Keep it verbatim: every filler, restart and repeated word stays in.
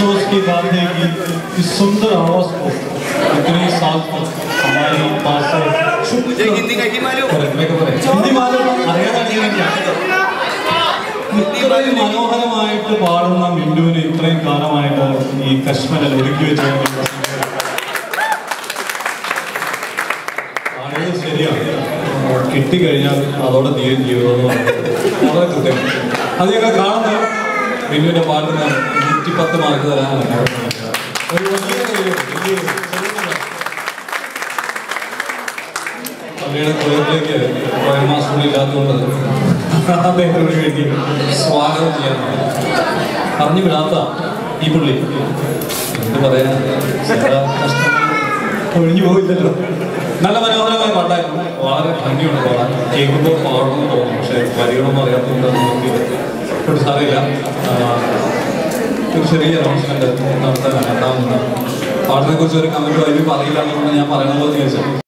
अफसोस की बात है कि इस सुंदर आवाज को इतने साल तक हमारे पास मुझे हिंदी का ही मालूम हिंदी मालूम ഇത്രയും മനോഹരമായിട്ട് പാടുന്ന മിന്റുവിന് ഇത്രയും കാലമായിട്ട് ഈ കശ്മീരിൽ ഒരുക്കി വെച്ചത് ആളുകൾ ശരിയാണ് കിട്ടിക്കഴിഞ്ഞാൽ അതോടെ തീരും ജീവിതം വളരെ കൃത്യം അത് ഞങ്ങൾ കാണുന്നത് മിന്റുവിന്റെ പാട്ടിന് നൂറ്റി പത്ത് മാർക്ക് തരാനാണ് ഒരു വലിയ പള്ളിയുടെ കുളത്തിലേക്ക് മാസങ്ങളില്ലാത്തതുകൊണ്ട് അദ്ദേഹത്തോട് വേണ്ടി സ്വാഗതം ചെയ്യാൻ പറഞ്ഞു വിടാത്ത ഈ പുള്ളി എന്ത് പറയാൻ കഷ്ടം ഒഴിഞ്ഞു പോയില്ലല്ലോ. നല്ല മനോഹരമായ പാട്ടായിരുന്നു, വളരെ ഭംഗിയുണ്ട് പാടാൻ, കേൾക്കുമ്പോൾ പാടണമെന്ന് തോന്നും. പക്ഷേ വരികളൊന്നും അറിയാത്തതുകൊണ്ട് നമുക്ക് ഒരു സാറിയില്ല. ഒരു ചെറിയ അനൗൺസ്മെന്റ് നടത്താൻ നടത്താവുന്ന പാട്ടിനെ കുറിച്ച് ഒരു കമന്റ് വൈകി പറയില്ല എന്നുകൊണ്ട് ഞാൻ പറയണമെന്ന് ചോദിച്ചത്.